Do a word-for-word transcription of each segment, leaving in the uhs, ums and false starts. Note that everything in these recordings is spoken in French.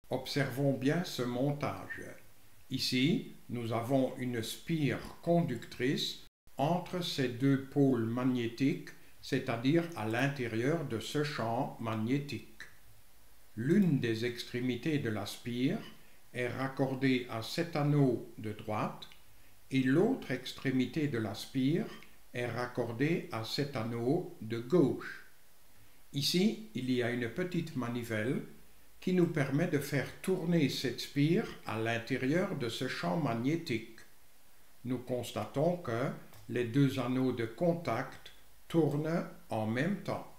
Observons bien ce montage. Ici, nous avons une spire conductrice entre ces deux pôles magnétiques, c'est-à-dire à, à l'intérieur de ce champ magnétique. L'une des extrémités de la spire est raccordée à cet anneau de droite et l'autre extrémité de la spire est raccordée à cet anneau de gauche. Ici, il y a une petite manivelle qui nous permet de faire tourner cette spire à l'intérieur de ce champ magnétique. Nous constatons que les deux anneaux de contact tournent en même temps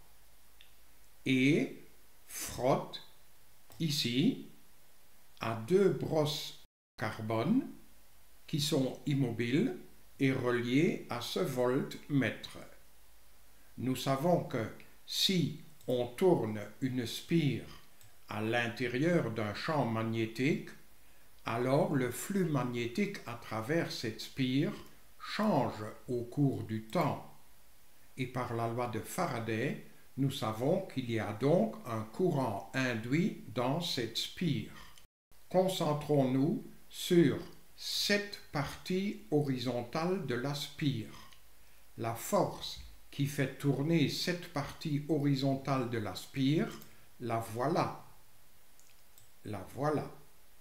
et frottent ici à deux brosses carbone qui sont immobiles et reliées à ce voltmètre. Nous savons que si on tourne une spire à l'intérieur d'un champ magnétique, alors le flux magnétique à travers cette spire change au cours du temps. Et par la loi de Faraday, nous savons qu'il y a donc un courant induit dans cette spire. Concentrons-nous sur cette partie horizontale de la spire. La force qui fait tourner cette partie horizontale de la spire, la voilà. La voilà.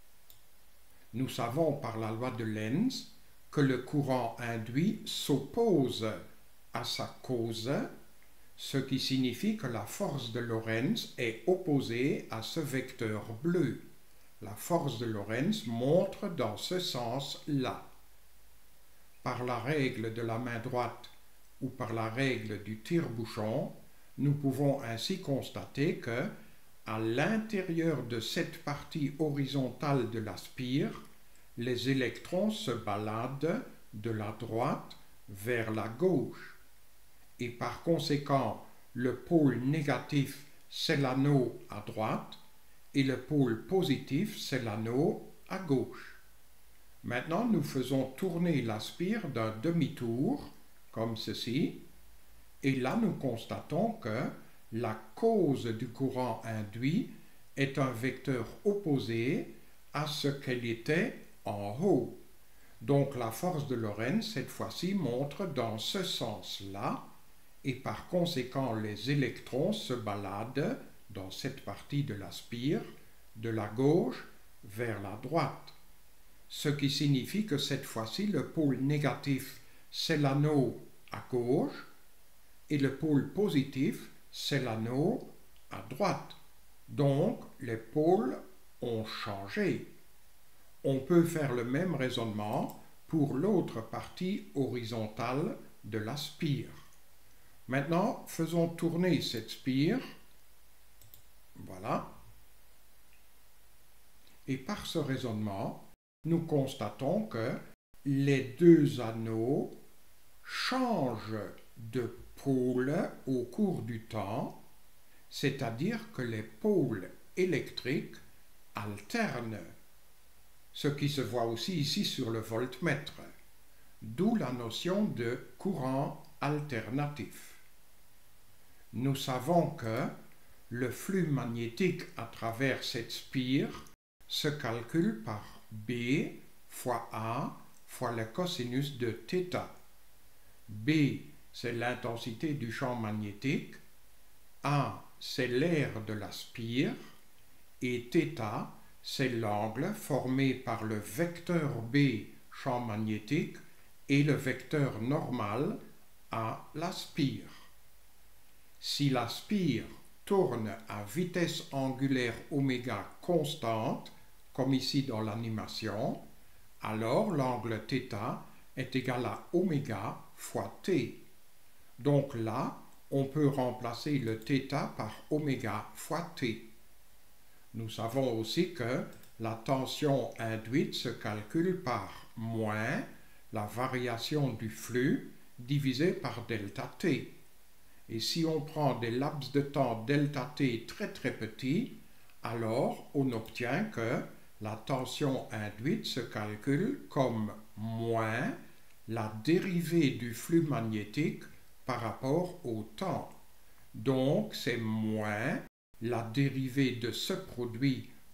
Nous savons par la loi de Lenz que le courant induit s'oppose à sa cause, ce qui signifie que la force de Lorentz est opposée à ce vecteur bleu. La force de Lorentz montre dans ce sens-là. Par la règle de la main droite ou par la règle du tire-bouchon, nous pouvons ainsi constater que, à l'intérieur de cette partie horizontale de la spire, les électrons se baladent de la droite vers la gauche. Et par conséquent, le pôle négatif, c'est l'anneau à droite, et le pôle positif, c'est l'anneau à gauche. Maintenant, nous faisons tourner la spire d'un demi-tour, comme ceci, et là nous constatons que la cause du courant induit est un vecteur opposé à ce qu'elle était en haut. Donc la force de Lorentz, cette fois-ci, montre dans ce sens-là, et par conséquent les électrons se baladent dans cette partie de la spire, de la gauche vers la droite. Ce qui signifie que cette fois-ci, le pôle négatif, c'est l'anneau à gauche, et le pôle positif, c'est l'anneau à droite. Donc, les pôles ont changé. On peut faire le même raisonnement pour l'autre partie horizontale de la spire. Maintenant, faisons tourner cette spire. Voilà. Et par ce raisonnement, nous constatons que les deux anneaux changent de pôle au cours du temps, c'est-à-dire que les pôles électriques alternent, ce qui se voit aussi ici sur le voltmètre, d'où la notion de courant alternatif. Nous savons que le flux magnétique à travers cette spire se calcule par B fois A fois le cosinus de θ. B, c'est l'intensité du champ magnétique, A, c'est l'aire de la spire, et θ, c'est l'angle formé par le vecteur B, champ magnétique, et le vecteur normal à la spire. Si la spire tourne à vitesse angulaire oméga constante, comme ici dans l'animation, alors l'angle θ est égal à oméga fois t. Donc là, on peut remplacer le θ par oméga fois t. Nous savons aussi que la tension induite se calcule par moins la variation du flux divisé par delta t. Et si on prend des laps de temps delta t très très petits, alors on obtient que la tension induite se calcule comme moins la dérivée du flux magnétique par rapport au temps. Donc c'est moins la dérivée de ce produit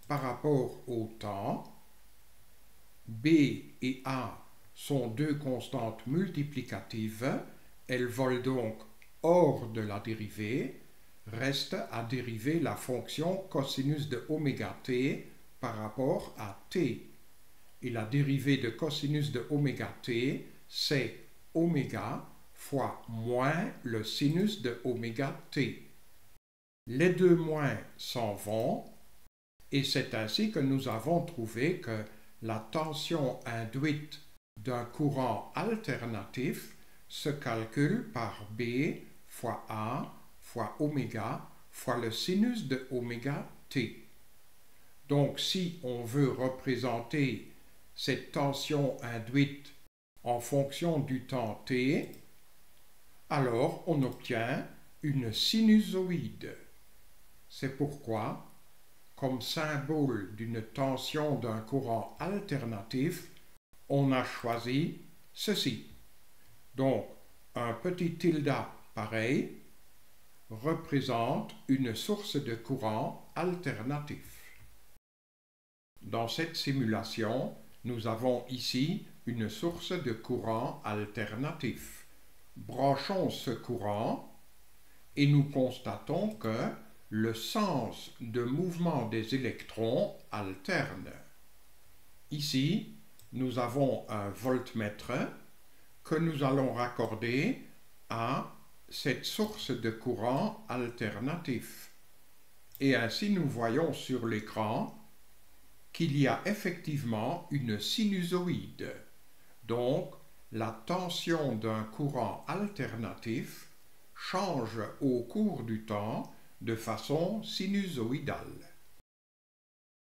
par rapport au temps. B et A sont deux constantes multiplicatives, elles volent donc hors de la dérivée. Reste à dériver la fonction cosinus de oméga t par rapport à t. Et la dérivée de cosinus de oméga t, c'est oméga fois moins le sinus de oméga t. Les deux moins s'en vont, et c'est ainsi que nous avons trouvé que la tension induite d'un courant alternatif se calcule par B fois A fois oméga fois le sinus de oméga t. Donc si on veut représenter cette tension induite en fonction du temps t, alors on obtient une sinusoïde. C'est pourquoi, comme symbole d'une tension d'un courant alternatif, on a choisi ceci. Donc, un petit tilde pareil représente une source de courant alternatif. Dans cette simulation, nous avons ici une source de courant alternatif. Branchons ce courant et nous constatons que le sens de mouvement des électrons alterne. Ici, nous avons un voltmètre que nous allons raccorder à cette source de courant alternatif. Et ainsi, nous voyons sur l'écran qu'il y a effectivement une sinusoïde. Donc, la tension d'un courant alternatif change au cours du temps de façon sinusoïdale.